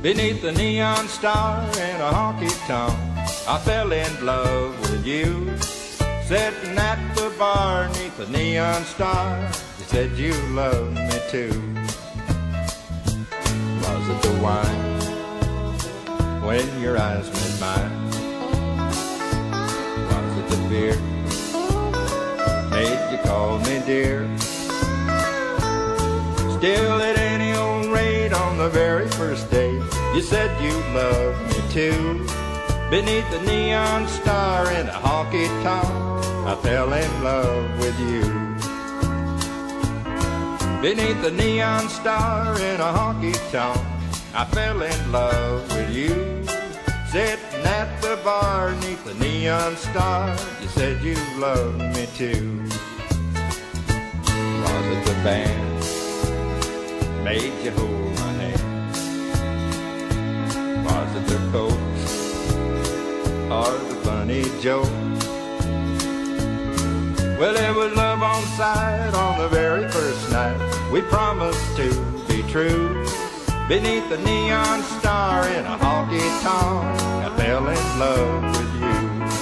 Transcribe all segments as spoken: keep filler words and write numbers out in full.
Beneath the neon star in a honky tonk, I fell in love with you. Sitting at the bar neath the neon star, you said you loved me too. Was it the wine when your eyes met mine? Was it the beer made you call me dear? Still at any old rate on the very first date, you said you loved me too. Beneath the neon star in a honky tonk, I fell in love with you. Beneath the neon star in a honky tonk, I fell in love with you. Sitting at the bar neath the neon star, you said you loved me too. Was it the band made you hold my hand? Was it the coach or the funny joke? Well, it was love on sight on the very first night. We promised to be true. Beneath the neon star in a honky tonk, I fell in love with you.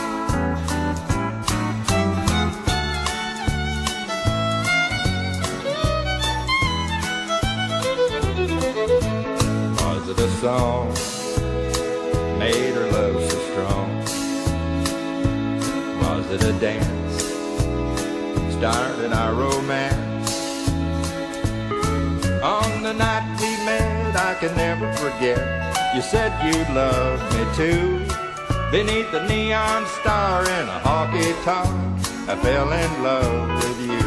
Was it a song made her love so strong? Was it a dance started our romance? On the night we met, I can never forget, you said you loved me too. Beneath the neon star in a honky tonk, I fell in love with you.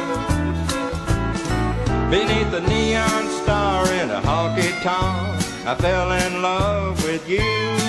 Beneath the neon star in a honky tonk, I fell in love with you.